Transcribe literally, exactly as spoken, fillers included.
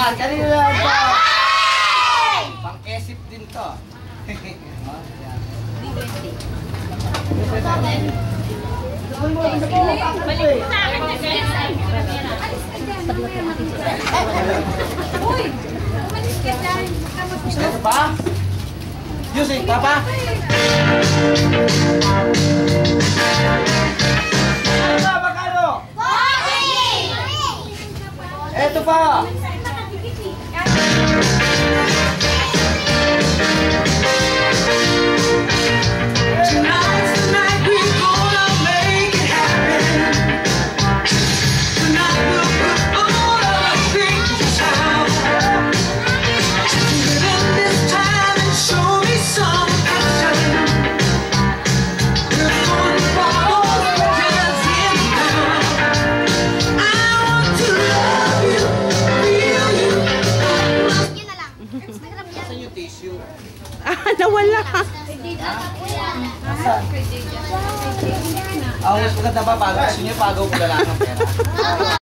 Kanina lang ito. Pang-kesip din to. Balik sa akin na guys. Uy! Umalis ka dyan. Ito pa? Music, papa? Ano ba? Magkano? Ito pa! Saan yung tissue? Ah, nawala. Awas ko na ba? Gusto niyo pagaw ko na lang ng pera.